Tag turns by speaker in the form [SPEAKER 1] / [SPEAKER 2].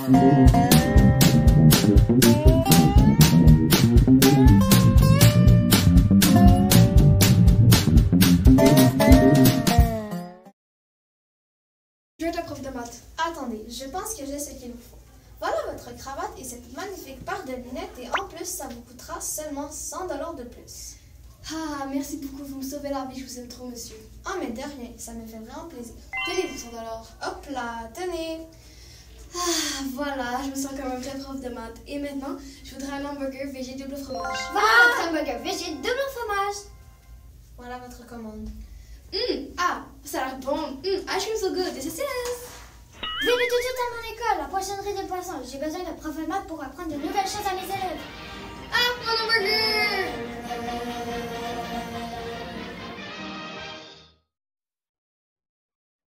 [SPEAKER 1] Prof de maths. Attendez, je pense que j'ai ce qu'il vous faut. Voilà votre cravate et cette magnifique paire de lunettes et en plus, ça vous coûtera seulement 100 $ de plus.
[SPEAKER 2] Ah, merci beaucoup, vous me sauvez la vie, je vous aime trop, monsieur.
[SPEAKER 1] Ah, mais de rien, ça me fait vraiment plaisir.
[SPEAKER 2] Tenez vos 100 $.
[SPEAKER 1] Hop là, tenez.
[SPEAKER 2] Ah, voilà, je me sens comme un vrai prof de maths. Et maintenant, je voudrais un hamburger VG double fromage.
[SPEAKER 3] Voilà, hamburger VG double fromage.
[SPEAKER 1] Voilà votre commande.
[SPEAKER 2] Ah, ça a l'air bon. Ice cream so good, this is it.
[SPEAKER 3] Venez tout de suite à mon école, la poissonnerie des poissons. J'ai besoin de prof de maths pour apprendre de nouvelles choses à mes élèves.
[SPEAKER 2] Ah, mon hamburger!